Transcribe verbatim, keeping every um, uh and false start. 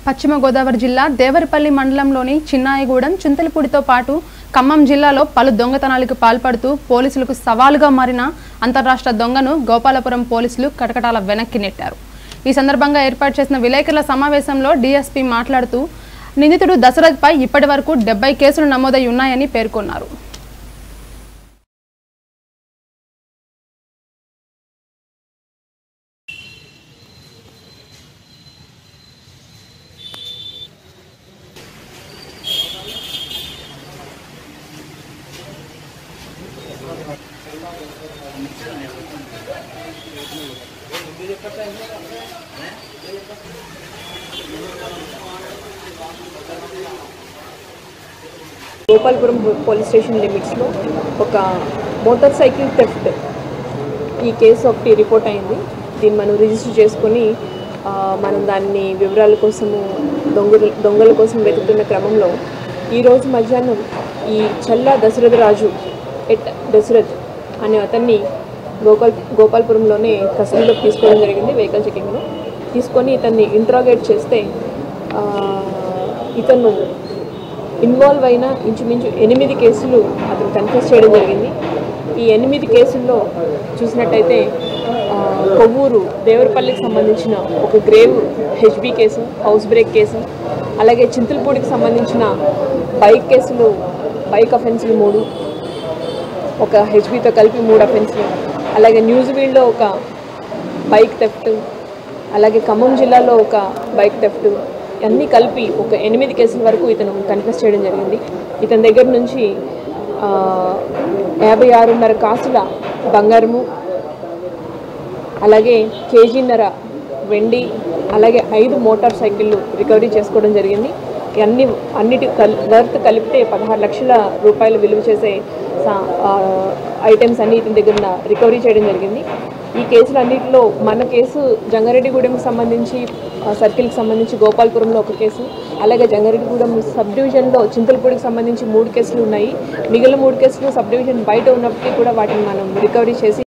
పశ్చిమ గోదావరి జిల్లా దేవరపల్లి మండలంలోని చిన్నాయగూడెం చింతలపూడితో పాటు ఖమ్మం జిల్లాలో పలు దొంగతనాలకు పాల్పడుతూ పోలీసులకు సవాలుగా మారిన అంతర్రాష్ట్ర దొంగను గోపాలపురం పోలీసులు కటకటాల వెనక్కి నెట్టారు. ఈ సందర్భంగా ఏర్పాటు చేసిన విలేకరుల సమావేశంలో డీఎస్పీ మాట్లాడుతూ నిందితుడు దశరథ్పై ఇప్పటివరకు డెబ్బై కేసులు నమోదై ఉన్నాయని పేర్కొన్నారు. గోపాలపురం పోలీస్ స్టేషన్ లిమిట్స్లో ఒక మోటార్ సైకిల్ థెఫ్ట్ ఈ కేసు ఒకటి రిపోర్ట్ అయింది. దీన్ని మనం రిజిస్టర్ చేసుకొని మనం దాన్ని వివరాల కోసము దొంగ దొంగల కోసం వెతుకుతున్న క్రమంలో ఈరోజు మధ్యాహ్నం ఈ చల్లా దశరథ్ రాజు ఎట్ దశరథ్ అనే అతన్ని గోపాల్ గోపాలపురంలోనే కస్టడీలోకి తీసుకోవడం జరిగింది. వెహికల్ చెకింగ్లో తీసుకొని ఇతన్ని ఇంట్రాగేట్ చేస్తే ఇతను ఇన్వాల్వ్ అయిన ఇంచుమించు ఎనిమిది కేసులు అతను కన్ఫెస్ చేయడం జరిగింది. ఈ ఎనిమిది కేసుల్లో చూసినట్టయితే కొవ్వూరు దేవరపల్లికి సంబంధించిన ఒక grave HB case, house break case, అలాగే చింతలపూడికి సంబంధించిన బైక్ కేసులు, బైక్ అఫెన్సులు మూడు, ఒక హెచ్బీతో కలిపి మూడు అఫెన్సులు, అలాగే న్యూజివీడ్లో ఒక బైక్ థెఫ్ట్, అలాగే ఖమ్మం జిల్లాలో ఒక బైక్ థెఫ్ట్, అన్నీ కలిపి ఒక ఎనిమిది కేసుల వరకు ఇతను కన్ఫెస్ చేయడం జరిగింది. ఇతని దగ్గర నుంచి యాభై ఆరున్నర కాసుల బంగారము, అలాగే కేజీన్నర వెండి, అలాగే ఐదు మోటార్ సైకిళ్ళు రికవరీ చేసుకోవడం జరిగింది. అన్ని అన్నిటి కల్ వర్త్ కలిపితే పదహారు లక్షల రూపాయలు విలువ చేసే ఐటమ్స్ అన్ని ఇతని దగ్గర రికవరీ చేయడం జరిగింది. ఈ కేసులు అన్నింటిలో మన కేసు జంగారెడ్డిగూడెంకి సంబంధించి సర్కిల్కి సంబంధించి గోపాలపురంలో ఒక కేసు, అలాగే జంగారెడ్డిగూడెం సబ్ డివిజన్లో చింతలపూడికి సంబంధించి మూడు కేసులు ఉన్నాయి. మిగిలిన మూడు కేసులు సబ్ డివిజన్ బయట ఉన్నప్పటికీ కూడా వాటిని మనం రికవరీ చేసి